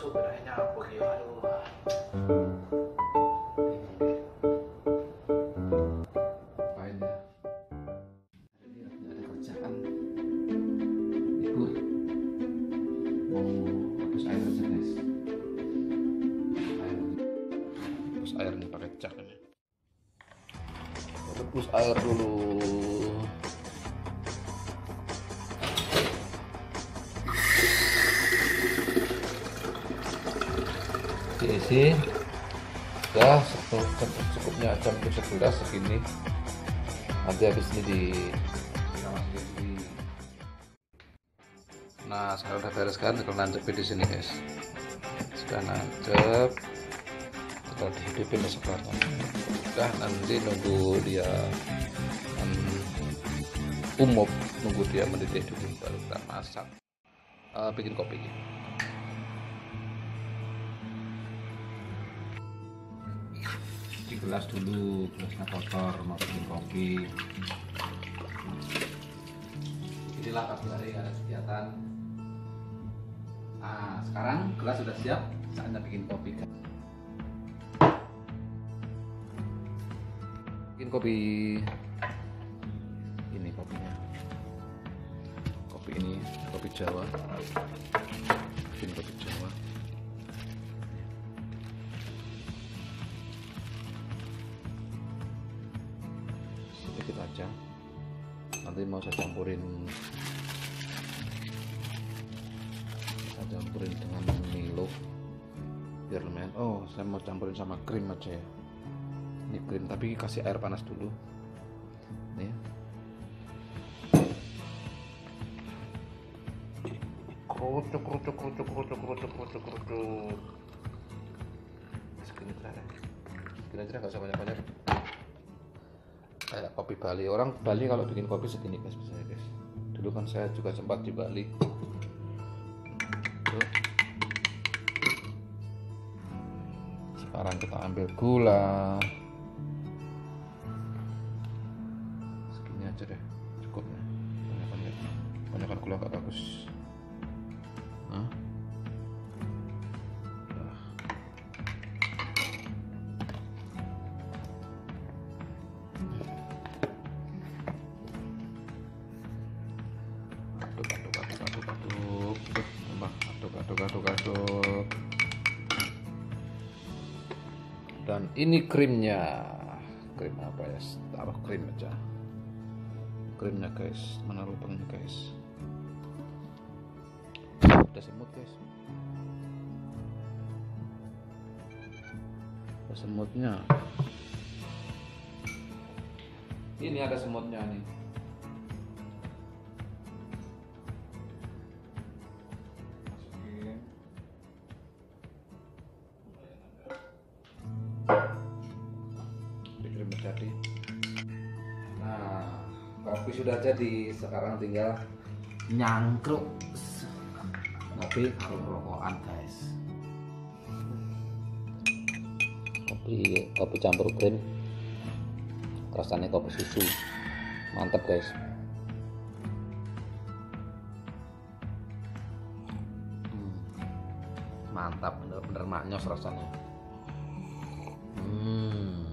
masuk kayaknya apa gitu. Aduh. Apain ya? Hari ini ada kerjaan. Libur. Mau rebus air aja guys. Rebus air nih pakai cak ini. Rebus air dulu. Diisi ya secukupnya aja, untuk segelas segini. Nanti habis ini nah sekarang udah beres kan, tinggal nancep di sini guys. Sudah nancep, tinggal dihidupin di sebelah. Udah, nanti nunggu dia nunggu dia mendidih dulu baru kita masak. Bikin kopi. Di gelas dulu, gelasnya kotor, mau bikin kopi. Inilah pagi hari ada kegiatan. Nah, sekarang gelas sudah siap, saatnya bikin kopi. Bikin kopi. Ini kopinya. Kopi ini kopi Jawa. Bikin kopi Jawa. Sedikit aja. Nanti mau saya campurin dengan Milo biar lumayan. Oh, saya mau campurin sama krim aja ya. Ini krim tapi kasih air panas dulu. Nih. Kerucuk. Segini aja nggak usah banyak-banyak. Kayak kopi Bali. Orang Bali kalau bikin kopi segini guys, biasanya guys. Dulu kan saya juga sempat di Bali. Sekarang kita ambil gula. Segini aja deh, cukup nih. Banyakan gula nggak bagus. Aduk. Dan ini krimnya. Krim apa ya? Taruh krim aja. Krimnya guys, mana lubangnya guys? Udah semut guys. Ada semutnya. Ini ada semutnya nih. Jadi, nah kopi sudah jadi, sekarang tinggal nyangkruk ngopi karo rokokan guys. Kopi campur krim, rasanya kopi susu, mantap guys. Mantap, bener-bener maknyos rasanya.